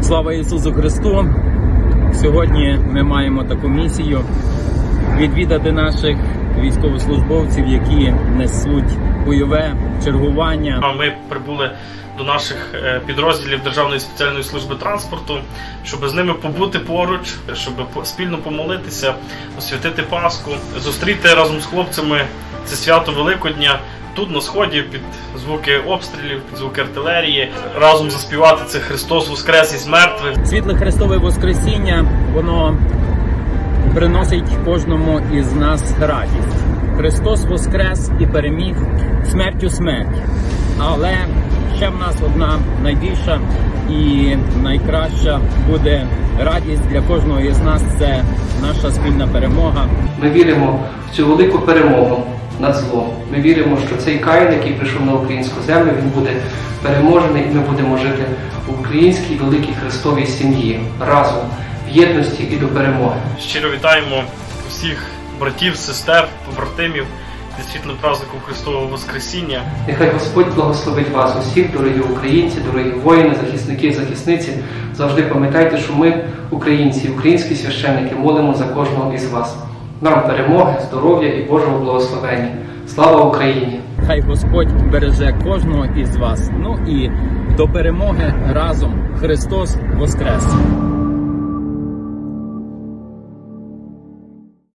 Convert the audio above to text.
Слава Ісусу Христу! Сьогодні ми маємо таку місію відвідати наших військовослужбовців, які несуть бойове чергування. Ми прибули до наших підрозділів Державної спеціальної служби транспорту, щоб з ними побути поруч, щоб спільно помолитися, освятити Пасху, зустріти разом з хлопцями це свято Великодня. Тут на сході під звуки обстрілів, під звуки артилерії, разом заспівати це «Христос воскрес із мертвих». Світле Христове Воскресіння, воно приносить кожному із нас радість. Христос воскрес і переміг смертю смерть. Але ще в нас одна найбільша і найкраща буде радість для кожного із нас – це наша спільна перемога. Ми віримо в цю велику перемогу над злом. Ми віримо, що цей Каїн, який прийшов на українську землю, він буде переможений, і ми будемо жити в українській великій Христовій сім'ї разом, в єдності і до перемоги. Щиро вітаємо всіх братів, сестер, побратимів зі світлим праздником Христового Воскресіння. Нехай Господь благословить вас усіх, дорогі українці, дорогі воїни, захисники і захисниці. Завжди пам'ятайте, що ми, українці, українські священники, молимо за кожного із вас. Нам перемоги, здоров'я і Божого благословення. Слава Україні! Хай Господь береже кожного із вас. Ну і до перемоги разом. Христос воскрес!